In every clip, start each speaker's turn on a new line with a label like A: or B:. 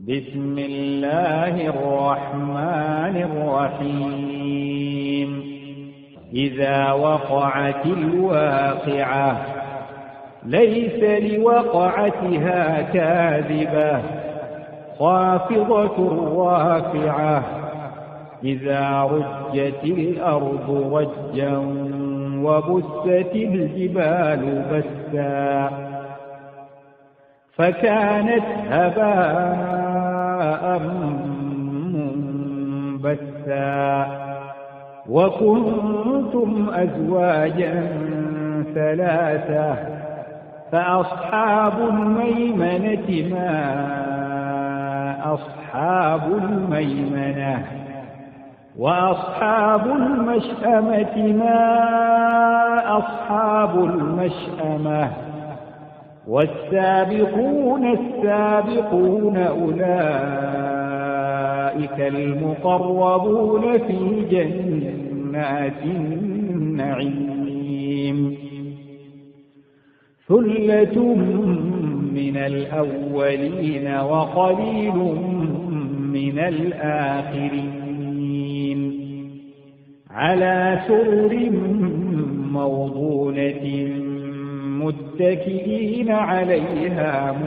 A: بسم الله الرحمن الرحيم إذا وقعت الواقعة ليس لوقعتها كاذبة خافضة رافعة إذا رجت الأرض رجا وبست الجبال بسا فكانت هباء منبثا وكنتم أزواجا ثلاثة فأصحاب الميمنة ما أصحاب الميمنة وأصحاب المشأمة ما أصحاب المشأمة والسابقون السابقون أولئك المقربون في جنات النعيم ثلة من الأولين وقليل من الآخرين على سرر موضونة متكئين عليها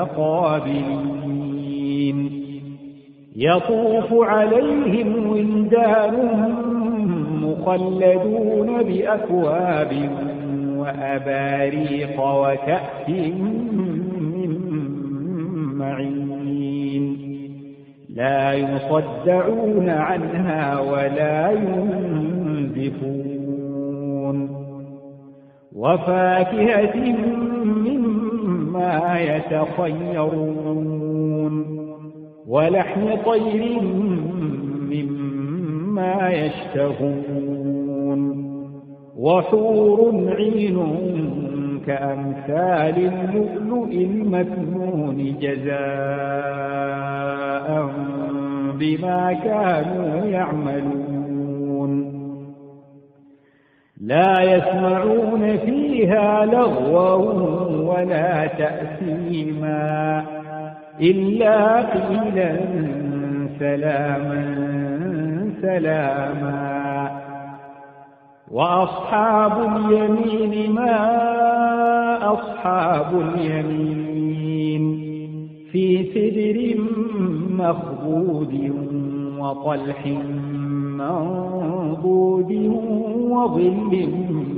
A: متقابلين يطوف عليهم ولدان مخلدون بأكواب وأباريق وكأس من معين لا يصدعون عنها ولا ينزفون وفاكهة مما يتخيرون ولحم طير مما يشتهون وحور عين كأمثال اللؤلؤ المكنون جزاء بما كانوا يعملون لا يسمعون فيها لغوا ولا تأثيما إلا قيلا سلاما سلاما وأصحاب اليمين ما أصحاب اليمين في سدر مخضود وطلح منضود وظل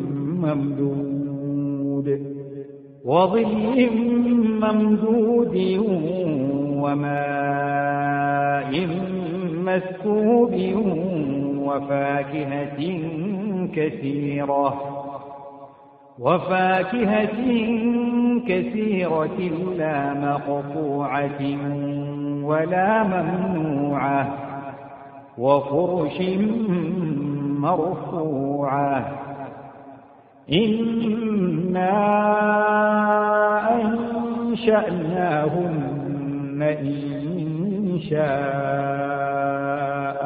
A: ممدود وماء مسكوب وفاكهة كثيرة لا مقطوعة ولا ممنوعة وفرش مرفوعة إنا أنشأناهن إنشاء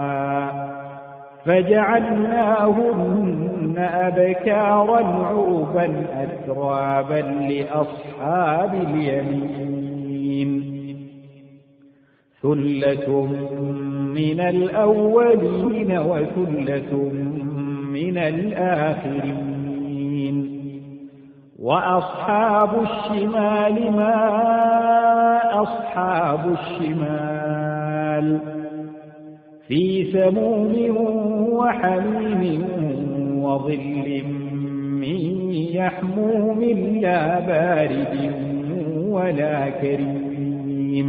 A: فجعلناهن أبكارا عربا أترابا لأصحاب اليمين ثلة من الأولين وثلة من الآخرين وأصحاب الشمال ما أصحاب الشمال في سموم وحميم وظل من يحموم لا بارد ولا كريم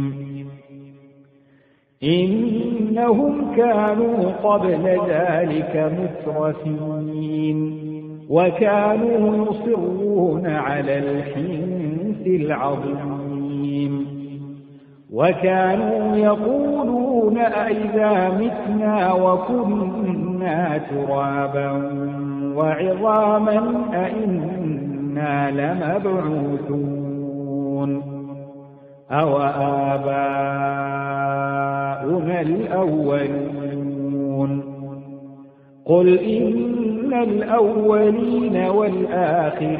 A: إنهم كانوا قبل ذلك مترفين وكانوا يصرون على الحنث العظيم وكانوا يقولون أئذا متنا وكنا ترابا وعظاما أئنا لمبعوثون أو آباؤنا الأولون قل إن الأولين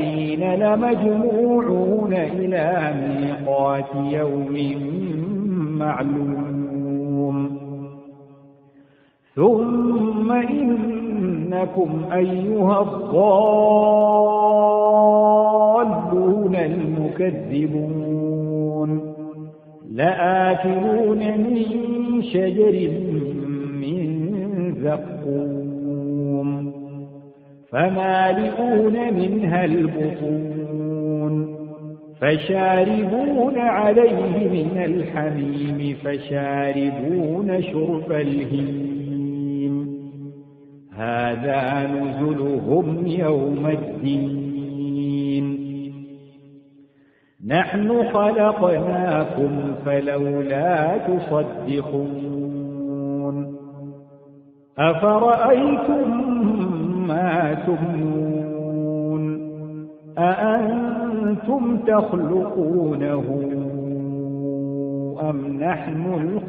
A: والآخرين لمجموعون إلى ميقات يوم معلوم ثم إنكم أيها الضالون المكذبون لآكلون من شجر من زقوم فمالئون منها البطون فشاربون عليه من الحميم فشاربون شرب الهيم هذا نزلهم يوم الدين نحن خلقناكم فلولا تصدقون أفرأيتم ما تمنون أأنتم تخلقونه أم نحن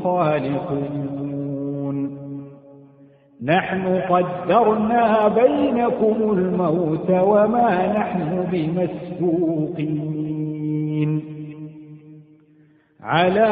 A: الخالقون نحن قدرنا بينكم الموت وما نحن بمسبوقين على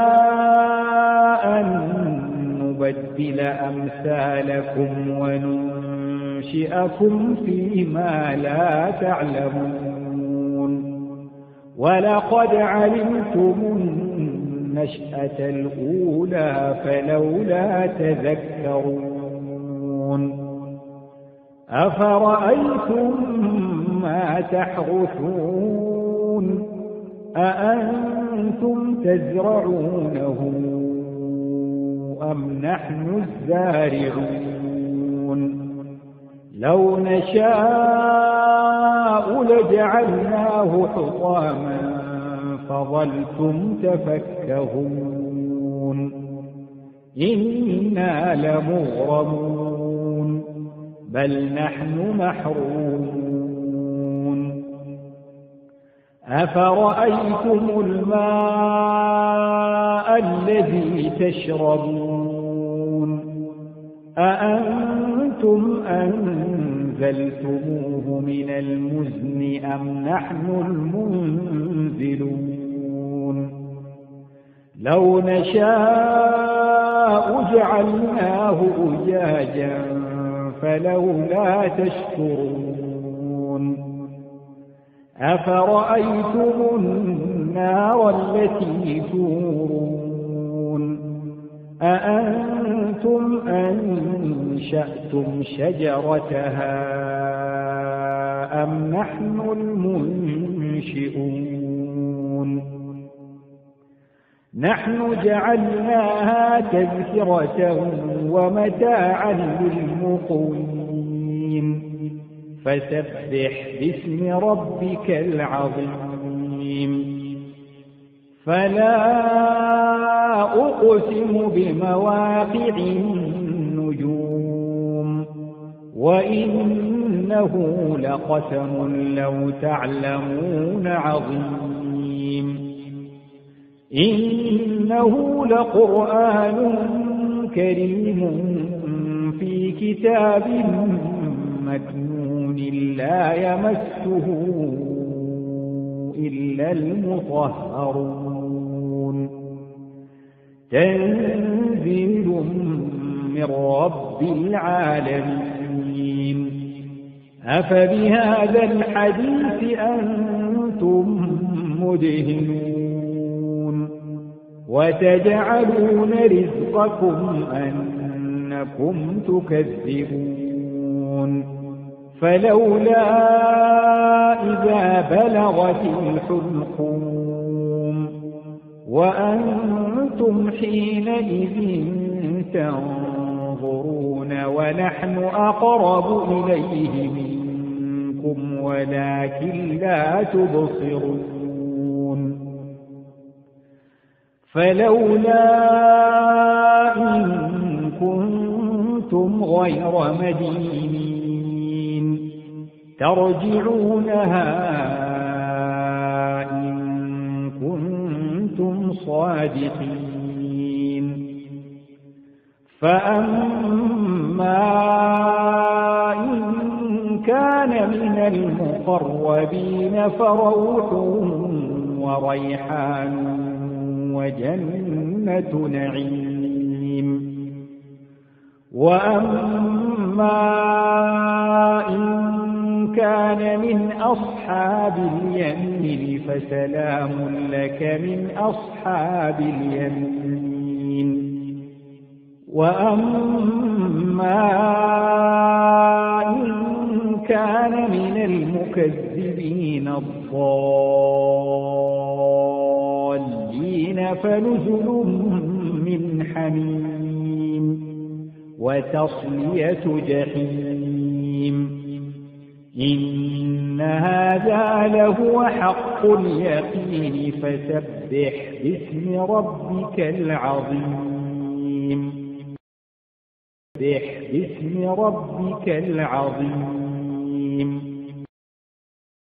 A: أن نبدل أمثالكم وننشئكم فيما لا تعلمون ولقد علمتم النشأة الأولى فلولا تذكرون أفرأيتم ما تحرثون أأنتم تزرعونه أم نحن الزارعون لو نشاء لجعلناه حطاما فظلتم تفكهون إنا لمغرمون بل نحن محرومون أفرأيتم الماء الذي تشربون أأنتم أنزلتموه من المزن أم نحن المنزلون لو نشاء جعلناه أجاجا فلولا تشكرون أفرأيتم النار التي تورون أأنتم أنشأتم شجرتها أم نحن المنشئون نحن جعلناها تذكرة ومتاعا للمقوين فسبح باسم ربك العظيم فلا أقسم بمواقع النجوم وإنه لقسم لو تعلمون عظيم إنه لقرآن كريم في كتاب مكنون لا يمسه إلا المطهرون تنزيل من رب العالمين أفبهذا الحديث أنتم مدهنون وتجعلون رزقكم أنكم تكذبون فلولا إذا بلغت الحلقوم وأنتم حينئذ تنظرون ونحن أقرب إليه منكم ولكن لا تبصرون فلولا إن كنتم غير مدينين ترجعونها إن كنتم صادقين فأما إن كان من المقربين فروح وريحان وجنة نعيم. وأما إن كان من أصحاب اليمين فسلام لك من أصحاب اليمين. وأما إن كان من المكذبين الضالين فنزل من حميم وتصلية جحيم. إن هذا لهو حق اليقين فسبح باسم ربك العظيم. سبح باسم ربك العظيم.